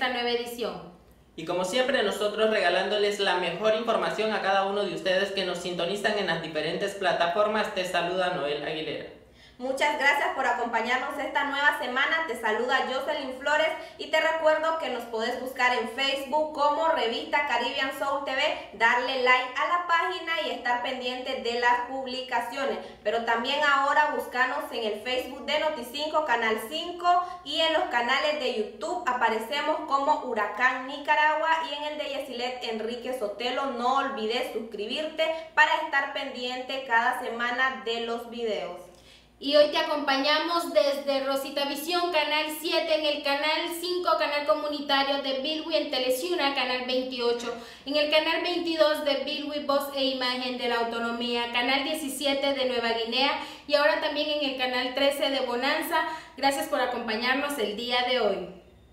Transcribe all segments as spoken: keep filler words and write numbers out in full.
nueva edición. Y como siempre, nosotros regalándoles la mejor información a cada uno de ustedes que nos sintonizan en las diferentes plataformas. Te saluda Noel Aguilera. Muchas gracias por acompañarnos esta nueva semana. Te saluda Jocelyn Flores y te recuerdo que nos podés buscar en Facebook como Revista Caribbean Soul T V, darle like a la página y estar pendiente de las publicaciones. Pero también ahora búscanos en el Facebook de Noti cinco, Canal cinco, y en los canales de YouTube aparecemos como Huracán Nicaragua, y en el de Yesilet Enrique Sotelo. No olvides suscribirte para estar pendiente cada semana de los videos. Y hoy te acompañamos desde Rosita Visión, Canal siete, en el Canal cinco, Canal Comunitario de Bilwi, en Teleciuna, Canal veintiocho, en el Canal veintidós de Bilwi, Voz e Imagen de la Autonomía, Canal diecisiete de Nueva Guinea y ahora también en el Canal trece de Bonanza. Gracias por acompañarnos el día de hoy.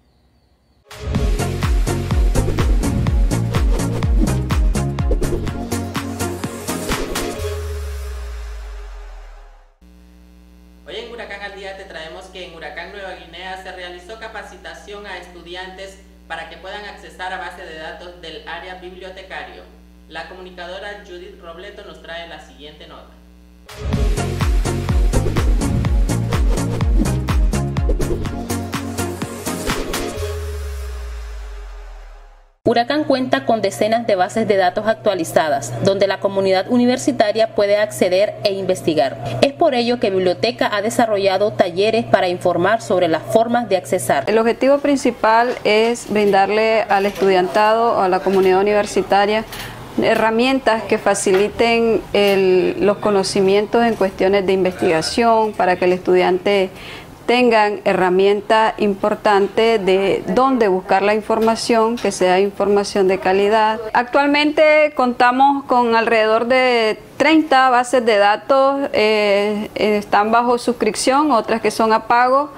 Hoy en Huracán al Día te traemos que en Huracán Nueva Guinea se realizó capacitación a estudiantes para que puedan accesar a base de datos del área bibliotecario. La comunicadora Judith Robleto nos trae la siguiente nota. Huracán cuenta con decenas de bases de datos actualizadas, donde la comunidad universitaria puede acceder e investigar. Es por ello que Biblioteca ha desarrollado talleres para informar sobre las formas de accesar. El objetivo principal es brindarle al estudiantado, a la comunidad universitaria, herramientas que faciliten el, los conocimientos en cuestiones de investigación, para que el estudiante tengan herramienta importante de dónde buscar la información, que sea información de calidad. Actualmente contamos con alrededor de treinta bases de datos, eh, están bajo suscripción, otras que son a pago,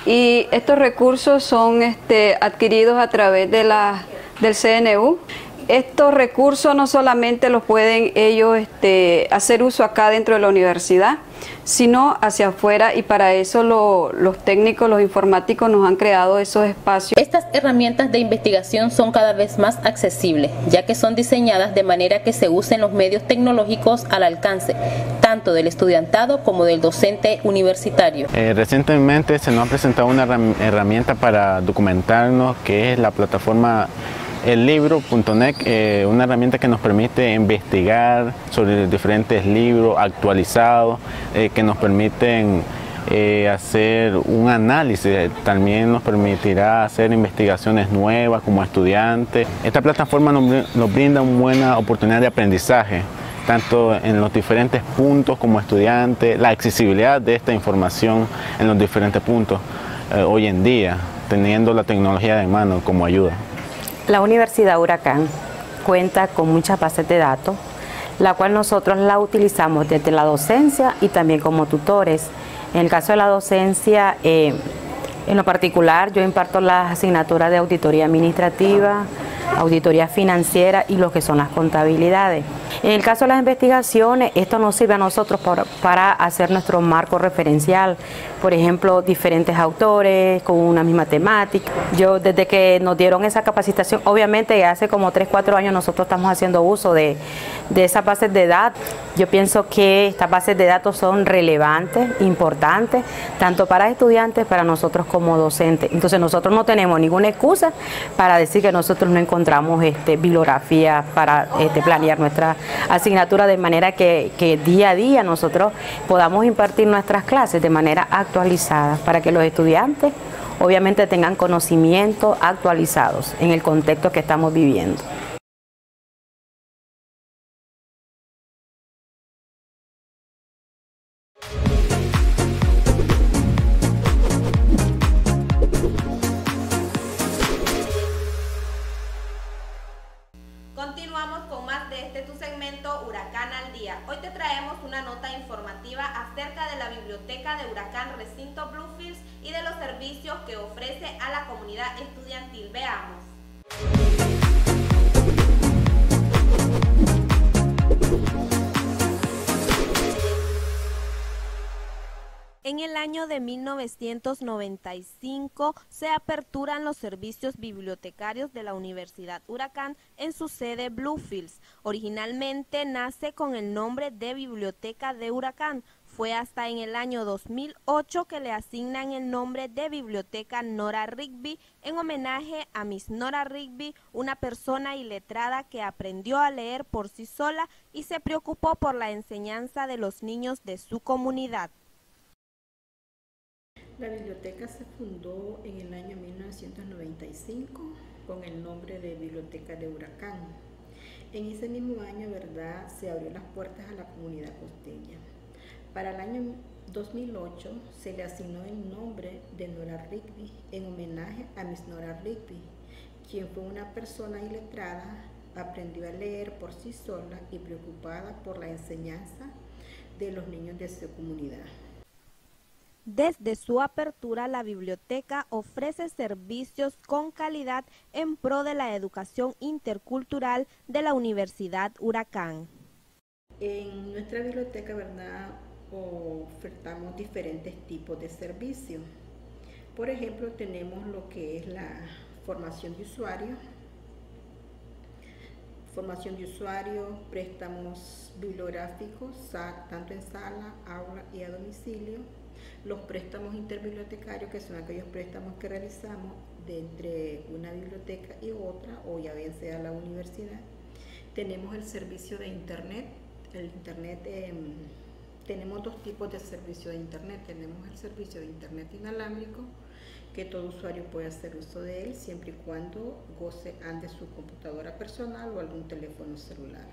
y estos recursos son este, adquiridos a través de la, del C N U. Estos recursos no solamente los pueden ellos este, hacer uso acá dentro de la universidad, sino hacia afuera, y para eso lo, los técnicos, los informáticos nos han creado esos espacios. Estas herramientas de investigación son cada vez más accesibles, ya que son diseñadas de manera que se usen los medios tecnológicos al alcance, tanto del estudiantado como del docente universitario. Eh, recientemente se nos ha presentado una herramienta para documentarnos, que es la plataforma el libro punto net, eh, una herramienta que nos permite investigar sobre diferentes libros actualizados, eh, que nos permiten eh, hacer un análisis, también nos permitirá hacer investigaciones nuevas como estudiantes. Esta plataforma nos, nos brinda una buena oportunidad de aprendizaje, tanto en los diferentes puntos como estudiantes, la accesibilidad de esta información en los diferentes puntos eh, hoy en día, teniendo la tecnología de mano como ayuda. La Universidad Huracán cuenta con muchas bases de datos, la cual nosotros la utilizamos desde la docencia y también como tutores. En el caso de la docencia, eh, en lo particular, yo imparto las asignaturas de auditoría administrativa, auditoría financiera y lo que son las contabilidades. En el caso de las investigaciones, esto nos sirve a nosotros para, para hacer nuestro marco referencial, por ejemplo, diferentes autores con una misma temática. Yo, desde que nos dieron esa capacitación, obviamente hace como tres, cuatro años nosotros estamos haciendo uso de, de esas bases de datos. Yo pienso que estas bases de datos son relevantes, importantes, tanto para estudiantes, para nosotros como docentes. Entonces nosotros no tenemos ninguna excusa para decir que nosotros no encontramos este, bibliografía para este, planear nuestra asignatura, de manera que, que día a día nosotros podamos impartir nuestras clases de manera actualizada, para que los estudiantes obviamente tengan conocimientos actualizados en el contexto que estamos viviendo. Continuamos con más de este tu segmento Huracán al Día. Hoy te traemos una nota informativa acerca de la biblioteca de Huracán Recinto Bluefields y de los servicios que ofrece a la comunidad estudiantil. Veamos. En el año de mil novecientos noventa y cinco se aperturan los servicios bibliotecarios de la Universidad Huracán en su sede Bluefields. Originalmente nace con el nombre de Biblioteca de Huracán. Fue hasta en el año dos mil ocho que le asignan el nombre de Biblioteca Nora Rigby en homenaje a Miss Nora Rigby, una persona iletrada que aprendió a leer por sí sola y se preocupó por la enseñanza de los niños de su comunidad. La biblioteca se fundó en el año mil novecientos noventa y cinco con el nombre de Biblioteca de Huracán. En ese mismo año, ¿verdad?, se abrió las puertas a la comunidad costeña. Para el año dos mil ocho se le asignó el nombre de Nora Rigby en homenaje a Miss Nora Rigby, quien fue una persona iletrada, aprendió a leer por sí sola y preocupada por la enseñanza de los niños de su comunidad. Desde su apertura, la biblioteca ofrece servicios con calidad en pro de la educación intercultural de la Universidad Huracán. En nuestra biblioteca, ¿verdad?, ofertamos diferentes tipos de servicios. Por ejemplo, tenemos lo que es la formación de usuario, formación de usuario, préstamos bibliográficos, tanto en sala, aula y a domicilio, los préstamos interbibliotecarios, que son aquellos préstamos que realizamos de entre una biblioteca y otra, o ya bien sea la universidad. Tenemos el servicio de internet, el internet eh, tenemos dos tipos de servicio de internet. Tenemos el servicio de internet inalámbrico, que todo usuario puede hacer uso de él siempre y cuando goce de su computadora personal o algún teléfono celular.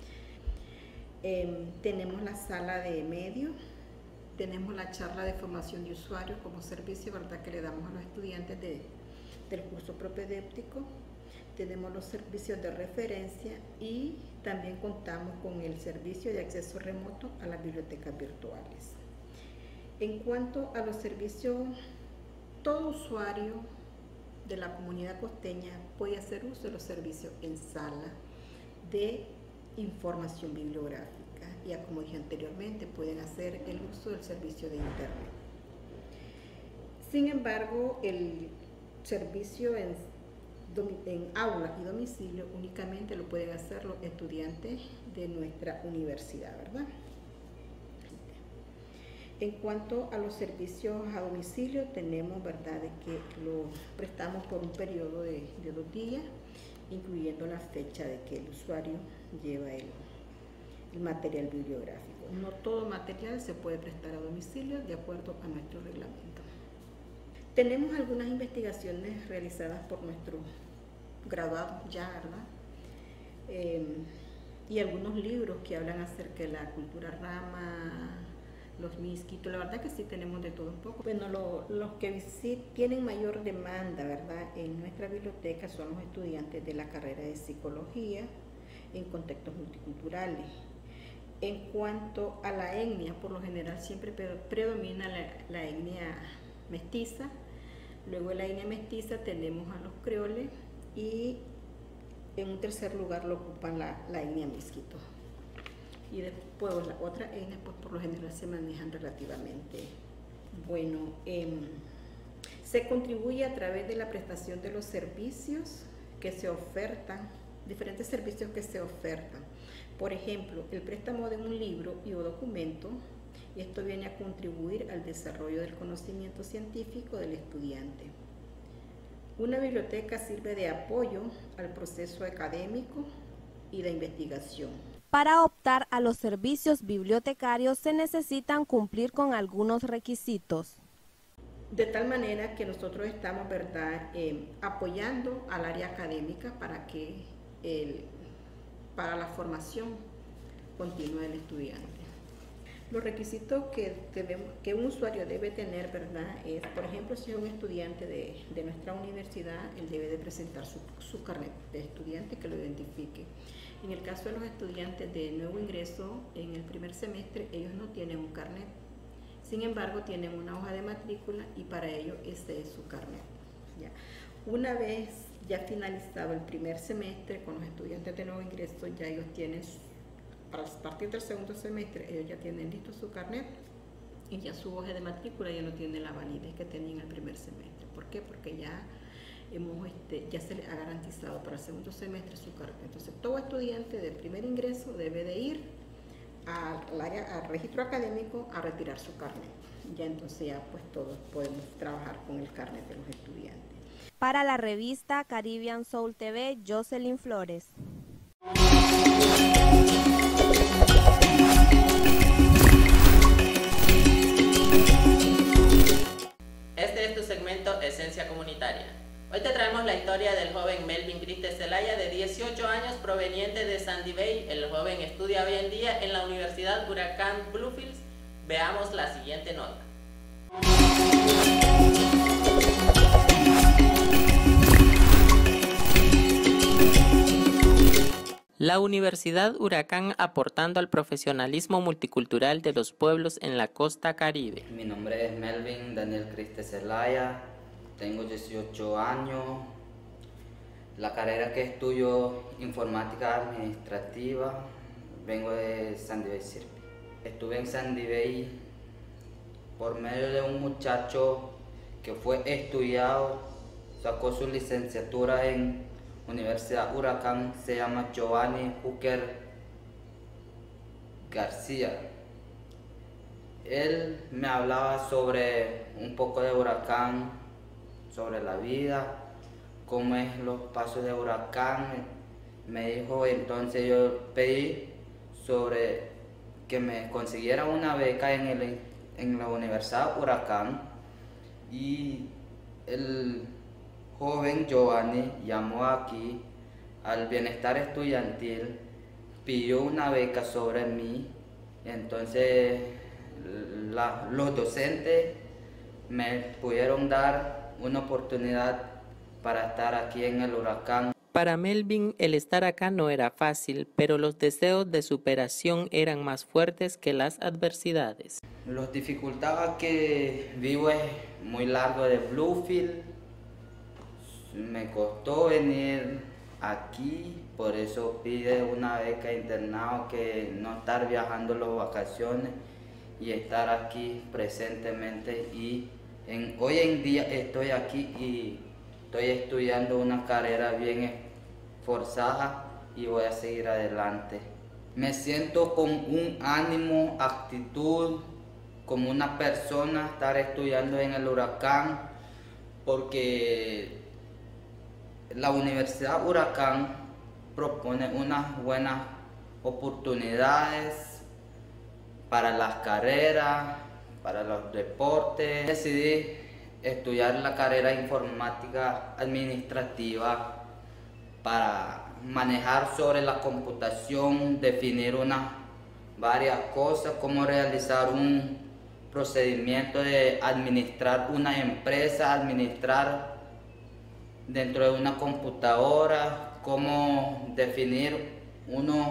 Eh, tenemos la sala de medios, tenemos la charla de formación de usuarios como servicio, ¿verdad?, que le damos a los estudiantes de, del curso propedéutico. Tenemos los servicios de referencia y también contamos con el servicio de acceso remoto a las bibliotecas virtuales. En cuanto a los servicios, todo usuario de la comunidad costeña puede hacer uso de los servicios en sala de información bibliográfica. Ya como dije anteriormente, pueden hacer el uso del servicio de internet. Sin embargo, el servicio en en aula y domicilio únicamente lo pueden hacer los estudiantes de nuestra universidad, ¿verdad? En cuanto a los servicios a domicilio, tenemos, ¿verdad?, de que lo prestamos por un periodo de, de dos días, incluyendo la fecha de que el usuario lleva el, el material bibliográfico. No todo material se puede prestar a domicilio de acuerdo a nuestro reglamento. Tenemos algunas investigaciones realizadas por nuestros graduados ya, ¿verdad? Eh, y algunos libros que hablan acerca de la cultura rama, los misquitos. La verdad que sí tenemos de todo un poco. Bueno, lo, los que sí tienen mayor demanda, ¿verdad?, en nuestra biblioteca son los estudiantes de la carrera de psicología en contextos multiculturales. En cuanto a la etnia, por lo general siempre predomina la, la etnia mestiza. Luego de la etnia mestiza tenemos a los creoles y en un tercer lugar lo ocupan la, la etnia misquito. Y después la otra etnia, pues por lo general se manejan relativamente. Bueno, eh, se contribuye a través de la prestación de los servicios que se ofertan, diferentes servicios que se ofertan. Por ejemplo, el préstamo de un libro y o documento. Y esto viene a contribuir al desarrollo del conocimiento científico del estudiante. Una biblioteca sirve de apoyo al proceso académico y de investigación. Para optar a los servicios bibliotecarios se necesitan cumplir con algunos requisitos. De tal manera que nosotros estamos, ¿verdad?, eh, apoyando al área académica para que el, para la formación continua del estudiante. Los requisitos que, debemos, que un usuario debe tener, ¿verdad?, es, por ejemplo, si es un estudiante de, de nuestra universidad, él debe de presentar su, su carnet de estudiante que lo identifique. En el caso de los estudiantes de nuevo ingreso, en el primer semestre, ellos no tienen un carnet. Sin embargo, tienen una hoja de matrícula y para ello ese es su carnet. ¿Ya? Una vez ya finalizado el primer semestre, con los estudiantes de nuevo ingreso, ya ellos tienen, a partir del segundo semestre, ellos ya tienen listo su carnet y ya su hoja de matrícula ya no tiene la validez que tenía en el primer semestre. ¿Por qué? Porque ya hemos, este, ya se le ha garantizado para el segundo semestre su carnet. Entonces, todo estudiante de primer ingreso debe de ir al área, al registro académico a retirar su carnet. Ya entonces ya pues todos podemos trabajar con el carnet de los estudiantes. Para la revista Caribbean Soul T V, Jocelyn Flores. Este es tu segmento Esencia Comunitaria. Hoy te traemos la historia del joven Melvin Criste Zelaya, de dieciocho años, proveniente de Sandy Bay. El joven estudia hoy en día en la Universidad Huracán Bluefields. Veamos la siguiente nota. La Universidad Huracán aportando al profesionalismo multicultural de los pueblos en la costa caribe. Mi nombre es Melvin Daniel Criste Zelaya, tengo dieciocho años. La carrera que estudio, informática administrativa, vengo de Sandy Bay Sirpi. Estuve en Sandy Bay por medio de un muchacho que fue estudiado, sacó su licenciatura en Universidad Huracán, se llama Giovanni Hooker García. Él me hablaba sobre un poco de Huracán, sobre la vida, cómo es los pasos de Huracán. Me dijo, entonces yo pedí sobre que me consiguiera una beca en, el, en la Universidad Huracán, y el joven Giovanni llamó aquí al bienestar estudiantil, pidió una beca sobre mí. Entonces la, los docentes me pudieron dar una oportunidad para estar aquí en el Huracán. Para Melvin, el estar acá no era fácil, pero los deseos de superación eran más fuertes que las adversidades. Las dificultades que vivo es muy largo de Bluefield. Me costó venir aquí, por eso pide una beca de internado, que no estar viajando las vacaciones y estar aquí presentemente. Y en, hoy en día estoy aquí y estoy estudiando una carrera bien esforzada y voy a seguir adelante. Me siento con un ánimo, actitud, como una persona, estar estudiando en el Huracán, porque la Universidad Huracán propone unas buenas oportunidades para las carreras, para los deportes. Decidí estudiar la carrera de informática administrativa para manejar sobre la computación, definir unas varias cosas, cómo realizar un procedimiento de administrar una empresa, administrar dentro de una computadora, cómo definir unos,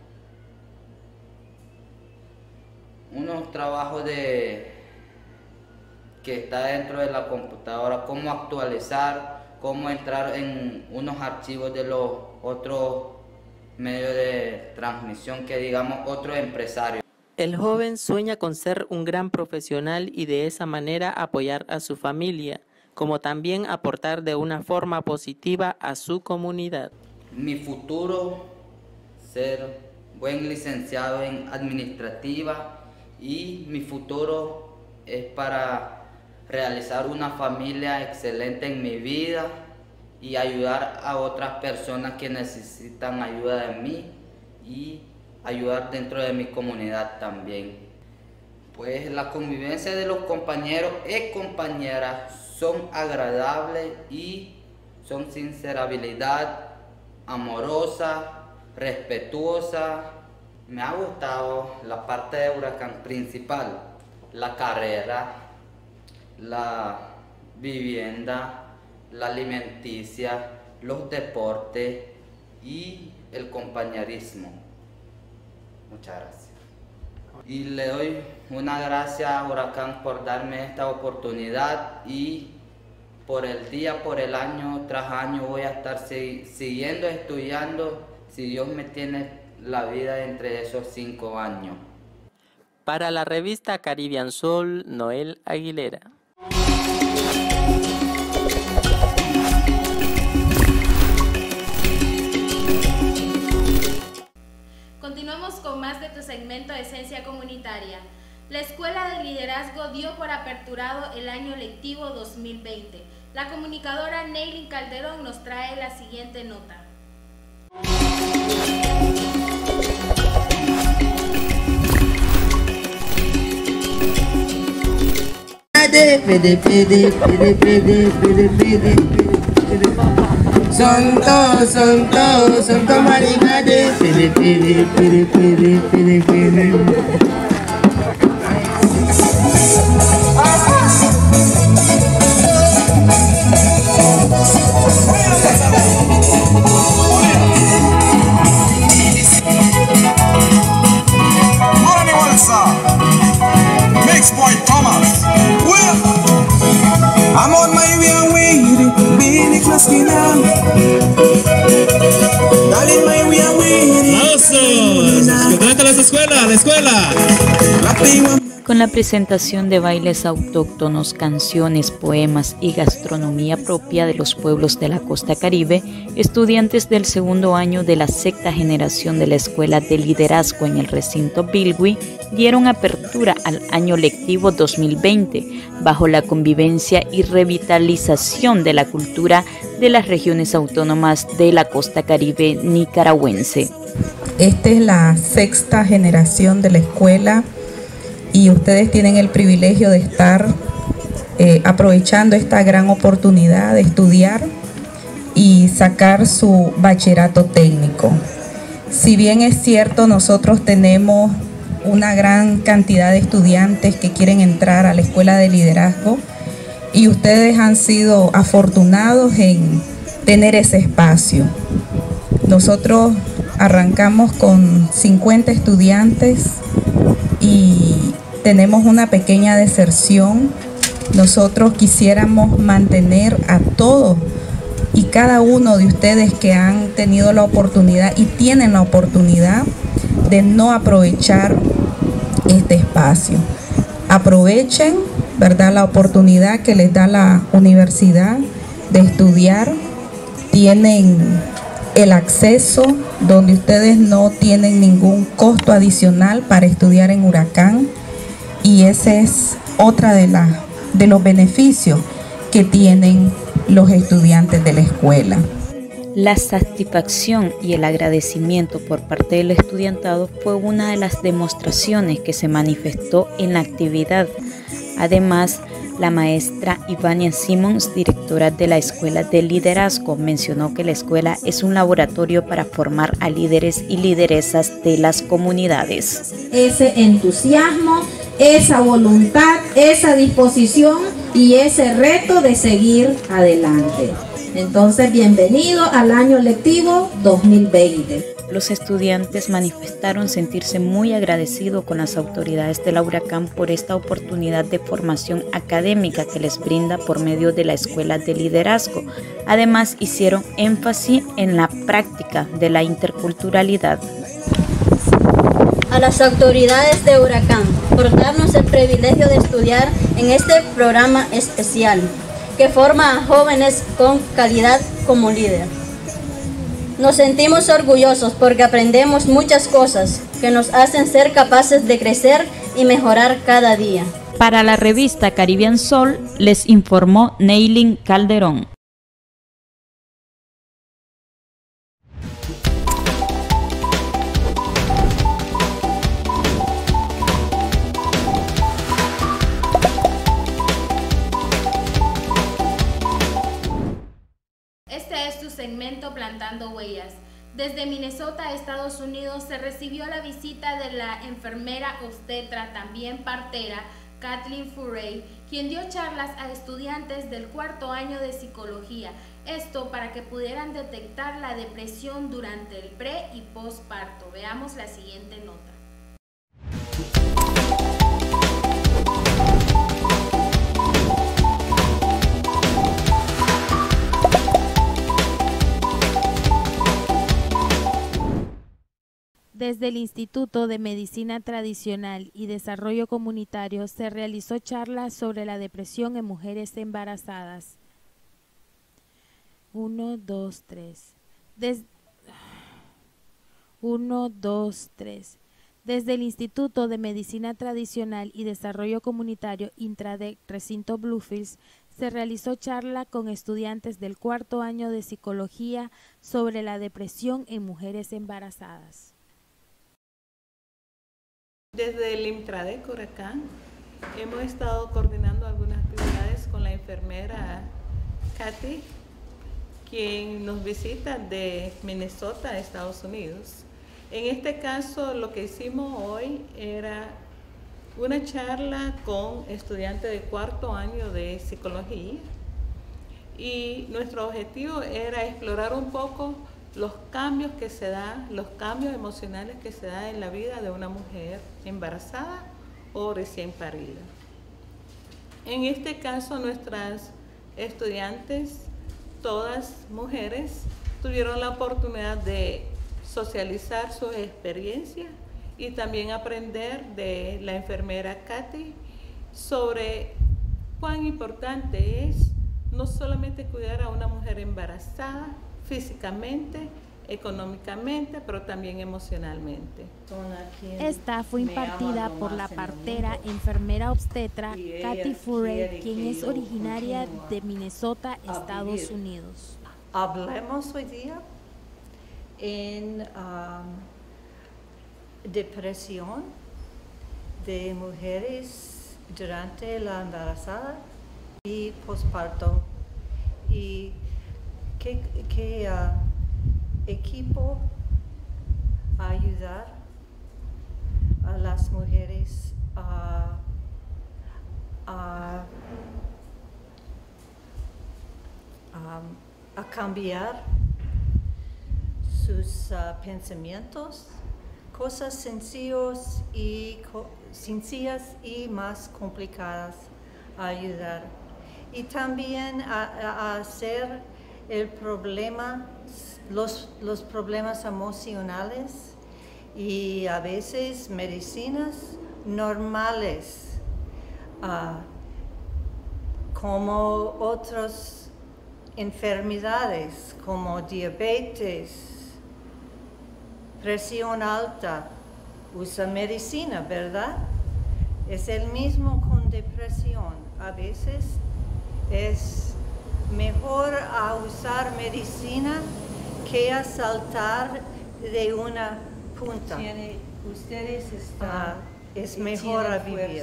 unos trabajos de, que está dentro de la computadora, cómo actualizar, cómo entrar en unos archivos de los otros medios de transmisión, que digamos otros empresarios. El joven sueña con ser un gran profesional y de esa manera apoyar a su familia, como también aportar de una forma positiva a su comunidad. Mi futuro, ser buen licenciado en administrativa, y mi futuro es para realizar una familia excelente en mi vida y ayudar a otras personas que necesitan ayuda de mí y ayudar dentro de mi comunidad también. Pues la convivencia de los compañeros y compañeras son agradables y son sincerabilidad, amorosa, respetuosa. Me ha gustado la parte de Huracán principal, la carrera, la vivienda, la alimenticia, los deportes y el compañerismo. Muchas gracias. Y le doy una gracias a Huracán por darme esta oportunidad, y por el día, por el año tras año voy a estar siguiendo estudiando, si Dios me tiene la vida entre esos cinco años. Para la revista Caribbean Soul, Noel Aguilera. Continuamos con más de tu segmento de Esencia Comunitaria. La Escuela de Liderazgo dio por aperturado el año lectivo dos mil veinte. La comunicadora Neylin Calderón nos trae la siguiente nota. Son todos, son todos, son como animales. Pere, pere, pere, pere, pere, pere. Morning, Mix Boy Thomas. I'm on my way, way, being close to now. Darling, my way, way. ¡Aplausos! ¿Dónde está la escuela? ¡La escuela! Con la presentación de bailes autóctonos, canciones, poemas y gastronomía propia de los pueblos de la costa caribe, estudiantes del segundo año de la sexta generación de la Escuela de Liderazgo en el recinto Bilwi dieron apertura al año lectivo dos mil veinte, bajo la convivencia y revitalización de la cultura de las regiones autónomas de la costa caribe nicaragüense. Esta es la sexta generación de la escuela y ustedes tienen el privilegio de estar eh, aprovechando esta gran oportunidad de estudiar y sacar su bachillerato técnico. Si bien es cierto, nosotros tenemos una gran cantidad de estudiantes que quieren entrar a la Escuela de Liderazgo y ustedes han sido afortunados en tener ese espacio. Nosotros arrancamos con cincuenta estudiantes y tenemos una pequeña deserción. Nosotros quisiéramos mantener a todos y cada uno de ustedes que han tenido la oportunidad y tienen la oportunidad de no aprovechar este espacio. Aprovechen, ¿verdad?, la oportunidad que les da la universidad de estudiar. Tienen el acceso donde ustedes no tienen ningún costo adicional para estudiar en Huracán y ese es otra de, la, de los beneficios que tienen los estudiantes de la escuela. La satisfacción y el agradecimiento por parte del estudiantado fue una de las demostraciones que se manifestó en la actividad. Además, la maestra Ivania Simmons, directora de la Escuela de Liderazgo, mencionó que la escuela es un laboratorio para formar a líderes y lideresas de las comunidades. Ese entusiasmo, esa voluntad, esa disposición y ese reto de seguir adelante. Entonces, bienvenido al año lectivo dos mil veinte. Los estudiantes manifestaron sentirse muy agradecidos con las autoridades de la Huracán por esta oportunidad de formación académica que les brinda por medio de la Escuela de Liderazgo. Además, hicieron énfasis en la práctica de la interculturalidad. A las autoridades de Huracán por darnos el privilegio de estudiar en este programa especial que forma a jóvenes con calidad como líder. Nos sentimos orgullosos porque aprendemos muchas cosas que nos hacen ser capaces de crecer y mejorar cada día. Para la revista Caribbean Soul les informó Neylin Calderón. Segmento Plantando Huellas. Desde Minnesota, Estados Unidos, se recibió la visita de la enfermera obstetra, también partera, Kathleen Furey, quien dio charlas a estudiantes del cuarto año de psicología. Esto para que pudieran detectar la depresión durante el pre y postparto. Veamos la siguiente nota. Desde el Instituto de Medicina Tradicional y Desarrollo Comunitario se realizó charla sobre la depresión en mujeres embarazadas. Uno, dos, tres. Des... Uno, dos, tres. Desde el Instituto de Medicina Tradicional y Desarrollo Comunitario Intradec Recinto Bluefields se realizó charla con estudiantes del cuarto año de Psicología sobre la depresión en mujeres embarazadas. Desde el Intradec Huracán hemos estado coordinando algunas actividades con la enfermera Katy, quien nos visita de Minnesota, Estados Unidos. En este caso, lo que hicimos hoy era una charla con estudiantes de cuarto año de psicología y nuestro objetivo era explorar un poco los cambios que se dan, los cambios emocionales que se dan en la vida de una mujer embarazada o recién parida. En este caso, nuestras estudiantes, todas mujeres, tuvieron la oportunidad de socializar sus experiencias y también aprender de la enfermera Katy sobre cuán importante es no solamente cuidar a una mujer embarazada físicamente, económicamente, pero también emocionalmente. Esta fue impartida por la partera enfermera obstetra Katy Furey, quien es originaria de Minnesota, Estados Unidos. Hablemos hoy día en um, depresión de mujeres durante la embarazada y posparto y qué, qué uh, equipo ayudar a las mujeres a, a, a, a cambiar sus uh, pensamientos, cosas sencillos y co sencillas y más complicadas a ayudar. Y también a, a hacer el problema, los, los problemas emocionales y a veces medicinas normales, uh, como otras enfermedades como diabetes, presión alta, usa medicina, ¿verdad? Es el mismo con depresión. A veces es mejor a usar medicina que a saltar de una punta. Tiene, ustedes están, uh, es mejor a vivir.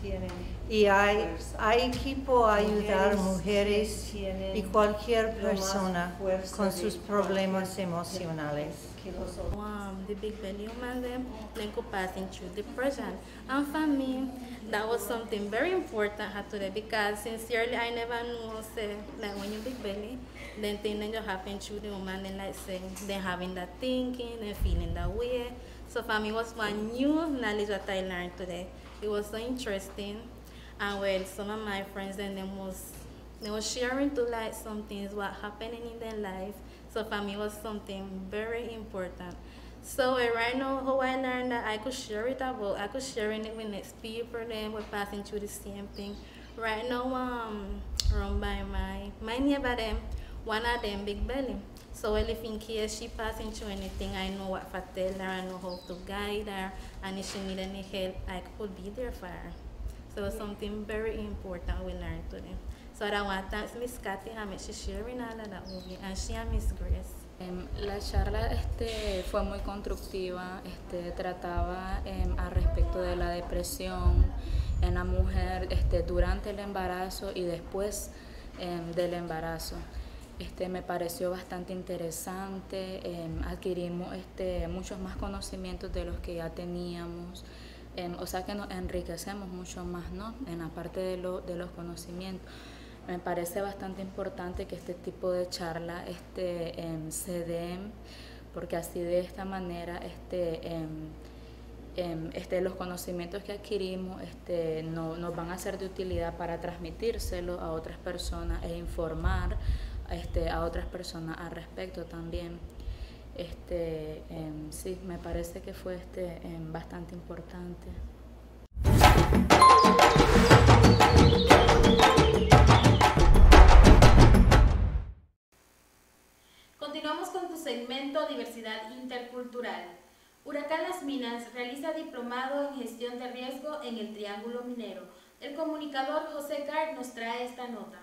Y hay, hay equipo a ayudar mujeres y cualquier persona con sus problemas emocionales. Um, the big belly woman them then go passing through depression, and for me that was something very important today because sincerely I never knew say like when you big belly then thing then you happen through the woman then like say then having that thinking and feeling that way. So for me it was one new knowledge that I learned today. It was so interesting, and well some of my friends then them was they was sharing to like some things what happening in their life. So for me, it was something very important. So uh, right now, how I learned that I could share it about, I could share it with next people, then we're passing through the same thing. Right now, um, run by my, my neighbor them, one of them big belly. So well, if in case she passing through anything, I know what to tell her, I know how to guide her, and if she need any help, I could be there for her. So it was something very important we learned today. So I want to thank Miss Katy and she's sharing all of that with me, and she and Miss Grace. La charla este, fue muy constructiva, este, trataba eh, al respecto de la depresión en la mujer este, durante el embarazo y después eh, del embarazo. Este, me pareció bastante interesante, eh, adquirimos este, muchos más conocimientos de los que ya teníamos, eh, o sea que nos enriquecemos mucho más, ¿no? En la parte de, lo, de los conocimientos. Me parece bastante importante que este tipo de charla este, eh, se den, porque así de esta manera este, eh, eh, este, los conocimientos que adquirimos este, no, nos van a ser de utilidad para transmitírselo a otras personas e informar este, a otras personas al respecto también. Este, eh, sí, me parece que fue este, eh, bastante importante. Continuamos con tu segmento Diversidad Intercultural. Huracán Las Minas realiza diplomado en gestión de riesgo en el Triángulo Minero. El comunicador José Gard nos trae esta nota.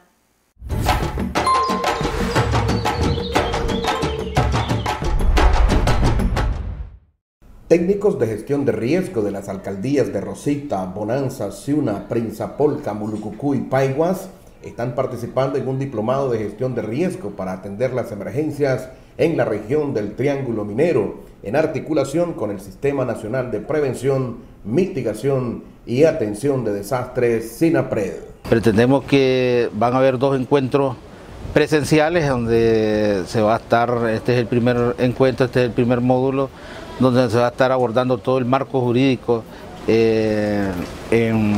Técnicos de gestión de riesgo de las alcaldías de Rosita, Bonanza, Ciuna, Prinzapolca, Mulucucú y Paiguas están participando en un diplomado de gestión de riesgo para atender las emergencias en la región del Triángulo Minero, en articulación con el Sistema Nacional de Prevención, Mitigación y Atención de Desastres, SINAPRED. Pretendemos que van a haber dos encuentros presenciales donde se va a estar, este es el primer encuentro, este es el primer módulo, donde se va a estar abordando todo el marco jurídico eh, en,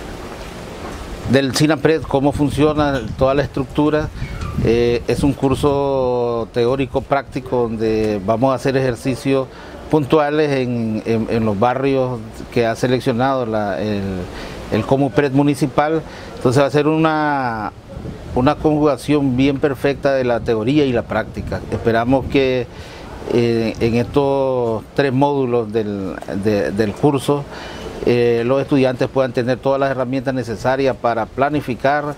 del SINAPRED, cómo funciona toda la estructura. Eh, es un curso teórico práctico donde vamos a hacer ejercicios puntuales en, en, en los barrios que ha seleccionado la, el, el COMUPRED municipal. Entonces va a ser una, una conjugación bien perfecta de la teoría y la práctica. Esperamos que Eh, en estos tres módulos del, de, del curso eh, los estudiantes puedan tener todas las herramientas necesarias para planificar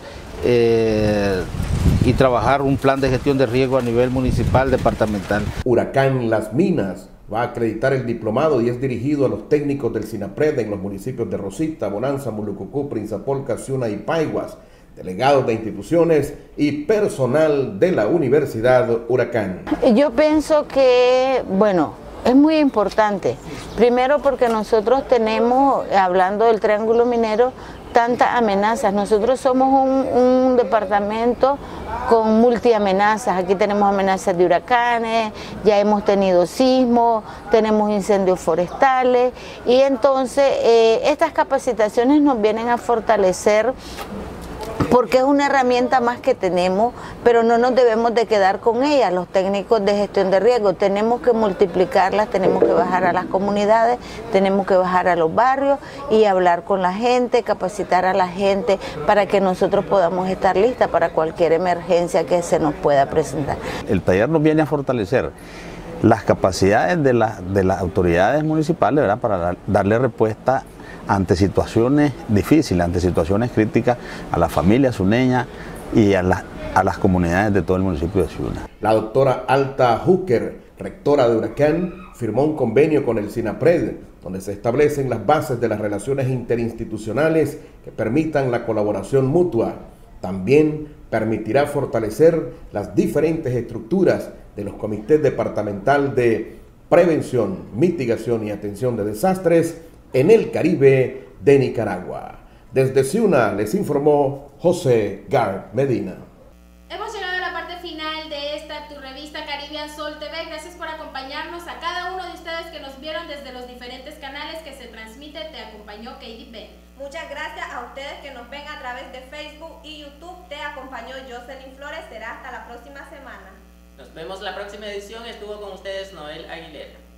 eh, y trabajar un plan de gestión de riesgo a nivel municipal, departamental. Huracán Las Minas va a acreditar el diplomado y es dirigido a los técnicos del SINAPRED en los municipios de Rosita, Bonanza, Mulucucú, Prinzapolca, Ciuna y Paiguas, delegados de instituciones y personal de la Universidad Huracán. Yo pienso que, bueno, es muy importante. Primero porque nosotros tenemos, hablando del Triángulo Minero, tantas amenazas. Nosotros somos un, un departamento con multiamenazas. Aquí tenemos amenazas de huracanes, ya hemos tenido sismos, tenemos incendios forestales y entonces eh, estas capacitaciones nos vienen a fortalecer porque es una herramienta más que tenemos, pero no nos debemos de quedar con ella. Los técnicos de gestión de riesgo tenemos que multiplicarlas, tenemos que bajar a las comunidades, tenemos que bajar a los barrios y hablar con la gente, capacitar a la gente para que nosotros podamos estar listas para cualquier emergencia que se nos pueda presentar. El taller nos viene a fortalecer las capacidades de, la, de las autoridades municipales, ¿verdad?, para dar, darle respuesta ante situaciones difíciles, ante situaciones críticas a las familias suneñas y a, la, a las comunidades de todo el municipio de Ciuna. La doctora Alta Hooker, rectora de Huracán, firmó un convenio con el SINAPRED, donde se establecen las bases de las relaciones interinstitucionales que permitan la colaboración mutua. También permitirá fortalecer las diferentes estructuras de los comités departamental de prevención, mitigación y atención de desastres en el Caribe de Nicaragua. Desde Ciuna les informó José Gard Medina. Hemos llegado a la parte final de esta tu revista Caribbean Soul T V. Gracias por acompañarnos. A cada uno de ustedes que nos vieron desde los diferentes canales que se transmite, te acompañó Katie P. Muchas gracias a ustedes que nos ven a través de Facebook y YouTube. Te acompañó Jocelyn Flores. Será hasta la próxima semana. Nos vemos la próxima edición. Estuvo con ustedes Noel Aguilera.